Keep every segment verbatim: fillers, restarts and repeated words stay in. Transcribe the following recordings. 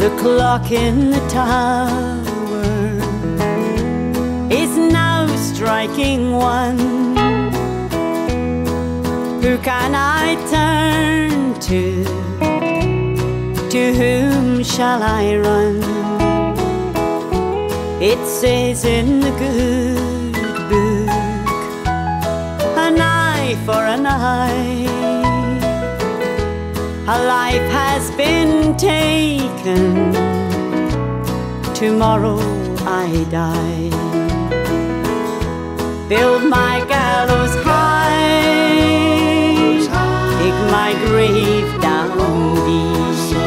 The clock in the tower is now striking one. Who can I turn to? To whom shall I run? It says in the good book, an eye for an eye. A life has been taken, tomorrow I die. Build my gallows high, dig my grave down deep.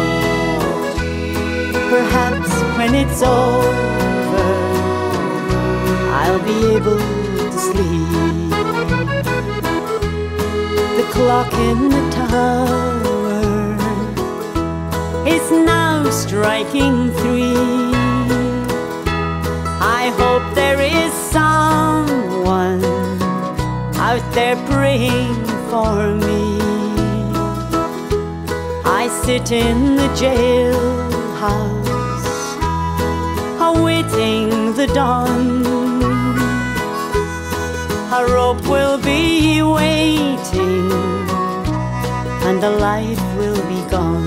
Perhaps when it's over, I'll be able to sleep. The clock in the tower is now striking three. I hope there is someone out there praying for me. I sit in the jailhouse, awaiting the dawn. A rope will be waiting, and the life will be gone.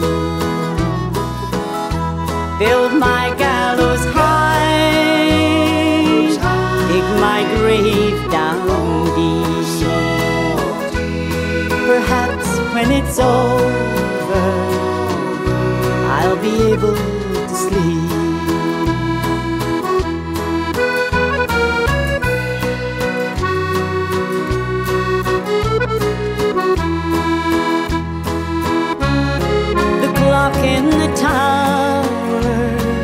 Build my gallows high, dig my grave down deep. Perhaps when it's over, I'll be able to sleep. The clock in the tower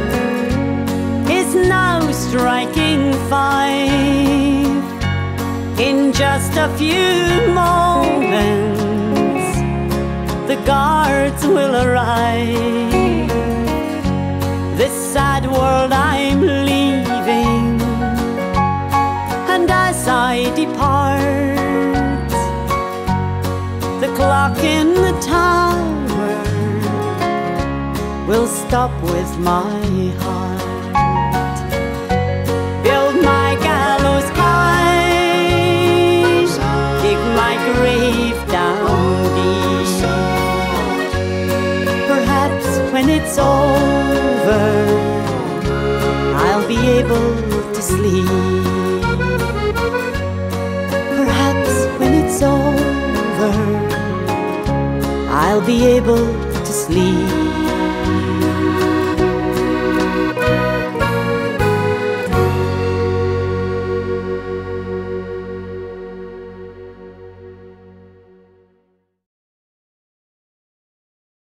is now striking five. In just a few moments, the guards will arrive. This sad world I'm leaving, and as I depart, the clock in the tower will stop with my heart. Build my gallows high, dig my grave down deep. Perhaps when it's over, I'll be able to sleep. Perhaps when it's over, I'll be able to sleep.